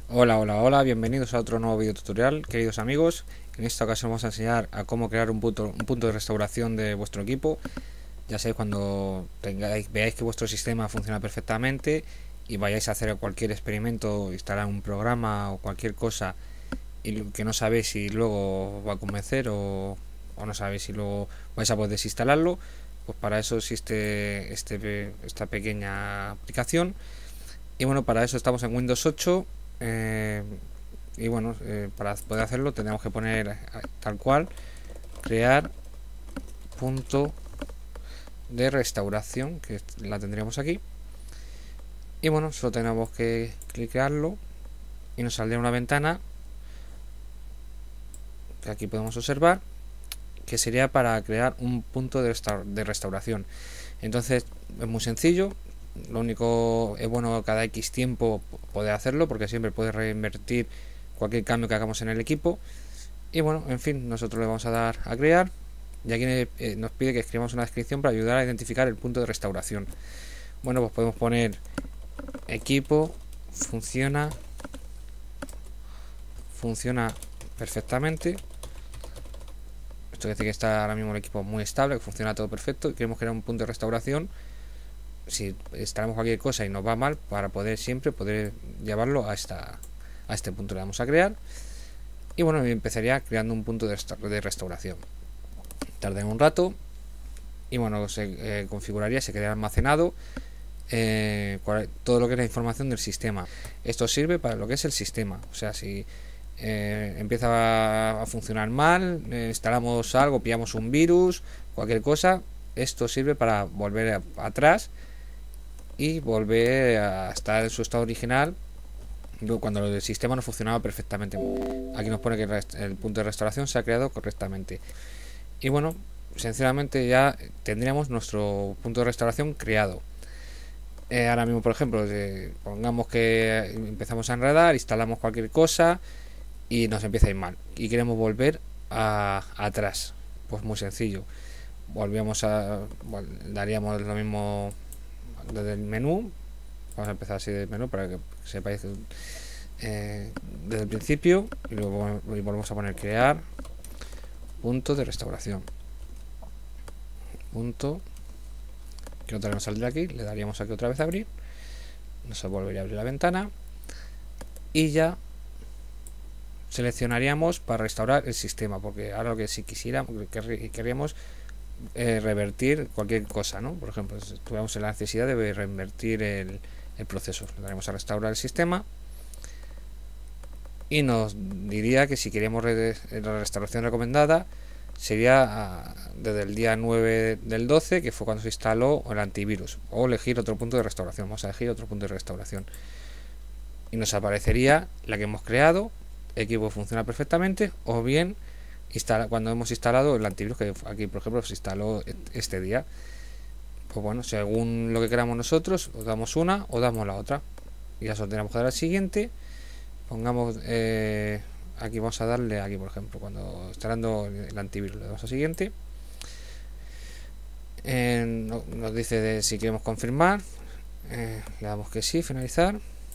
Hola, hola, hola, bienvenidos a otro nuevo video tutorial, queridos amigos. En esta ocasión vamos a enseñar a cómo crear un punto de restauración de vuestro equipo. Ya sabéis, cuando veáis que vuestro sistema funciona perfectamente y vayáis a hacer cualquier experimento, instalar un programa o cualquier cosa y que no sabéis si luego os va a convencer o no sabéis si luego vais a poder desinstalarlo, pues para eso existe esta pequeña aplicación. Y bueno, para eso estamos en Windows 8. Y bueno, para poder hacerlo tenemos que poner tal cual crear punto de restauración, que la tendríamos aquí. Y bueno, solo tenemos que clicarlo y nos saldrá una ventana que aquí podemos observar, que sería para crear un punto de restauración. Entonces es muy sencillo. Lo único es bueno cada X tiempo poder hacerlo, porque siempre puedes reinvertir cualquier cambio que hagamos en el equipo. Y bueno, en fin, nosotros le vamos a dar a crear y aquí nos pide que escribamos una descripción para ayudar a identificar el punto de restauración. Bueno, pues podemos poner equipo funciona perfectamente. Esto quiere decir que está ahora mismo el equipo muy estable, que funciona todo perfecto y queremos crear un punto de restauración. Si instalamos cualquier cosa y nos va mal, para poder siempre poder llevarlo a este punto. Le damos a crear y bueno, empezaría creando un punto de restauración. Tarda un rato y bueno, se configuraría, se quedaría almacenado todo lo que es la información del sistema. Esto sirve para lo que es el sistema, o sea, si empieza a funcionar mal, instalamos algo, pillamos un virus, cualquier cosa, esto sirve para volver atrás y volver a estar en su estado original cuando el sistema no funcionaba perfectamente. Aquí nos pone que el punto de restauración se ha creado correctamente. Y bueno, sinceramente ya tendríamos nuestro punto de restauración creado. Ahora mismo, por ejemplo, pongamos que empezamos a enredar, instalamos cualquier cosa y nos empieza a ir mal y queremos volver atrás. Pues muy sencillo, daríamos lo mismo desde el menú. Vamos a empezar así del menú para que sepáis desde el principio y luego volvemos a poner crear punto de restauración, punto, que otra vez nos saldrá aquí, le daríamos aquí otra vez a abrir, nos volvería a abrir la ventana y ya seleccionaríamos para restaurar el sistema, porque ahora lo que si queríamos revertir cualquier cosa, ¿no? Por ejemplo, si tuviéramos la necesidad de revertir el proceso, le daremos a restaurar el sistema y nos diría que si queríamos la restauración recomendada sería desde el día 9 del 12, que fue cuando se instaló el antivirus, o elegir otro punto de restauración. Vamos a elegir otro punto de restauración y nos aparecería la que hemos creado, el equipo funciona perfectamente, o bien cuando hemos instalado el antivirus, que aquí por ejemplo se instaló este día. Pues bueno, según lo que queramos nosotros, o damos una o damos la otra. Y ya solo tenemos que dar al siguiente. Pongamos aquí, vamos a darle aquí, por ejemplo, cuando está dando el antivirus, le damos al siguiente. Nos dice si queremos confirmar, le damos que sí, finalizar.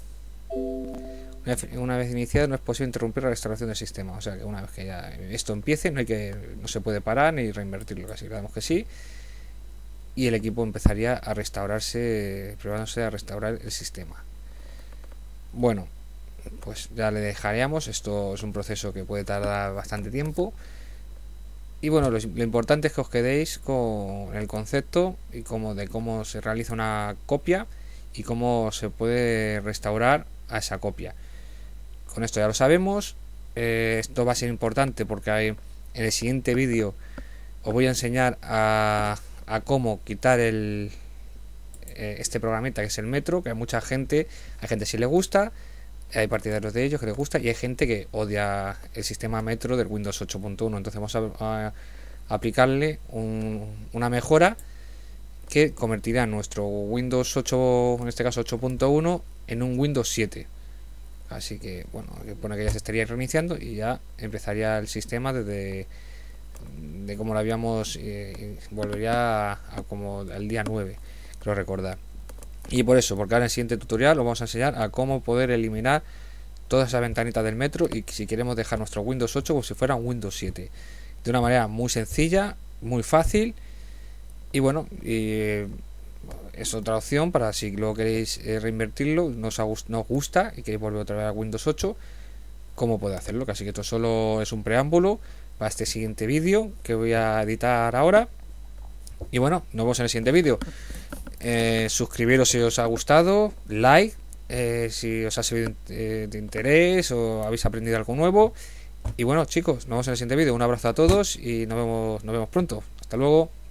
Una vez iniciado no es posible interrumpir la restauración del sistema, o sea que una vez que ya esto empiece no se puede parar ni reinvertirlo, así le damos que sí y el equipo empezaría a restaurarse, probándose a restaurar el sistema. Bueno, pues ya le dejaríamos. Esto es un proceso que puede tardar bastante tiempo y bueno, lo importante es que os quedéis con el concepto y de cómo se realiza una copia y cómo se puede restaurar a esa copia. Con esto ya lo sabemos. Esto va a ser importante porque en el siguiente vídeo os voy a enseñar a cómo quitar este programita que es el Metro, que hay gente si le gusta, hay partidarios de ellos que les gusta y hay gente que odia el sistema Metro del Windows 8.1. entonces vamos a aplicarle una mejora que convertirá nuestro Windows 8, en este caso 8.1, en un Windows 7. Así que bueno, pone que ya se estaría reiniciando y ya empezaría el sistema de como lo habíamos, volvería a como el día 9, creo recordar. Y por eso, porque ahora en el siguiente tutorial os vamos a enseñar a cómo poder eliminar todas esas ventanitas del metro, y si queremos dejar nuestro Windows 8 como si fuera un Windows 7, de una manera muy sencilla, muy fácil. Y bueno, es otra opción para si luego queréis reinvertirlo, no os gusta y queréis volver otra vez a Windows 8, cómo puede hacerlo. Así que esto solo es un preámbulo para este siguiente vídeo que voy a editar ahora. Y bueno, nos vemos en el siguiente vídeo. Suscribiros si os ha gustado, like si os ha servido de interés o habéis aprendido algo nuevo. Y bueno, chicos, nos vemos en el siguiente vídeo. Un abrazo a todos y nos vemos pronto. Hasta luego.